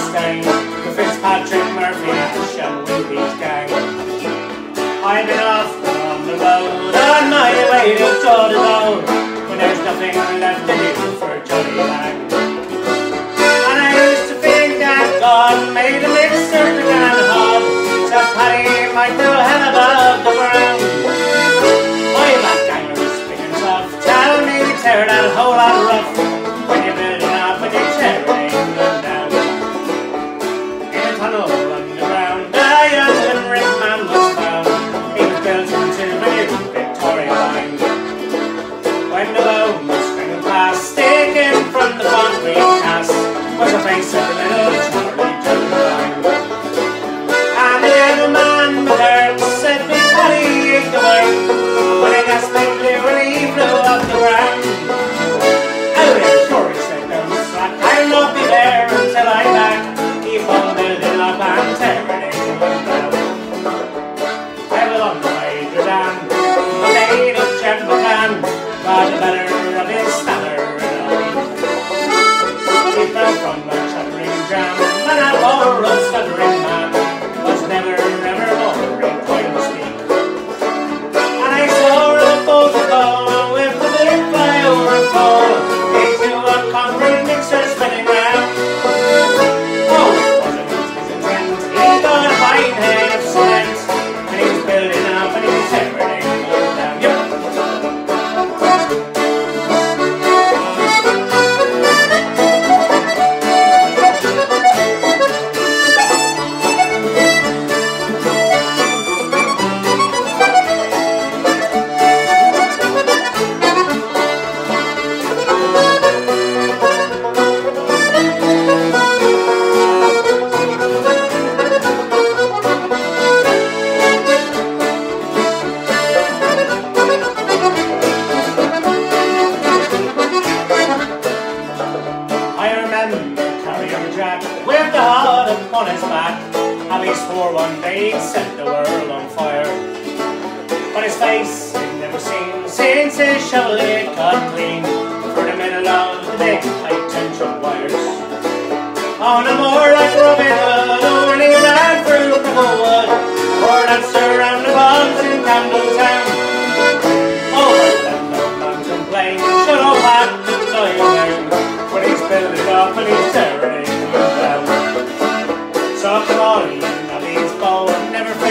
Mustang, the Fitzpatrick Murphy and the Shelby's gang. I've been off on the road on my way to Dubliners when there's nothing left to do for Johnny Lang. And I used to think that God made a mixer to can hog, so Paddy might go hell above the ground. Why, that ganger's big and tough, tell me to tear that whole lot rough when you're building up and you're tearing England down. In a tunnel underground, a young Henry man was found. He was built into the new Victoria line. When the bone was stringing past, sticking from the concrete cast, was the face of the little Charlie Dubline. And the young man with her said, "Me Paddy ain't the way," when he got spindly when he flew off the ground. "Oh, yeah, sure," he said, "don't slack, I'll not be there until I'm back. Keep on building up and tearing England down." I was on the way to Dan, the maid of Jet McCann, got the better of his stammer and all. He fell from a shuddering jam, and that poor old stuttering man was never ever more in point to speak. And I saw the boat go with the big flyover and fall into a concrete mixer spinning round. Oh, it wasn't his intent, he got a fine head of cement, and he was building up and he was tearing England down. Yep. With the hod upon his back, how he swore one day he'd set the world on fire. But his face he'd never seen since his shovel it cut clean for the middle of the big high tension wires. Oh, no more like Robin Hood, oh, when he ran through Cricklewood, or danced around the bogs in Camden Town. Oh, but let no man complain, should all have to die down when he's building up and he's tearing England down. So come on, Ian, now he's bold, never